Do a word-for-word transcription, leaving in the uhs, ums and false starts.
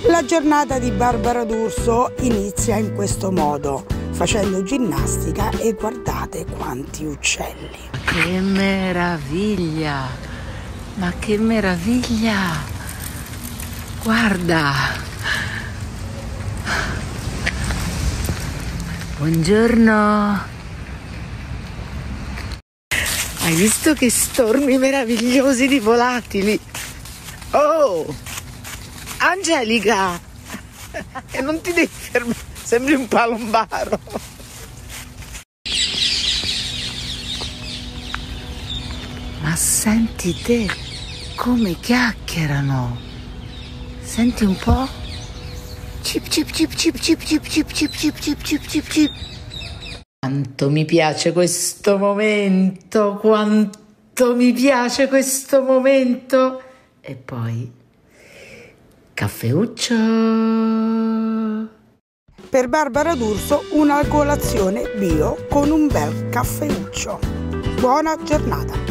La giornata di Barbara D'Urso inizia in questo modo, facendo ginnastica e guardate quanti uccelli. Che meraviglia! Ma che meraviglia! Guarda! Buongiorno! Hai visto che stormi meravigliosi di volatili? Oh! Angelica! E non ti devi fermare, sembri un palombaro! Ma senti te come chiacchierano! Senti un po'? Cip cip cip cip cip cip cip cip cip cip cip cip cip. Quanto mi piace questo momento, quanto mi piace questo momento. E poi caffeuccio. Per Barbara D'Urso una colazione bio con un bel caffeuccio. Buona giornata!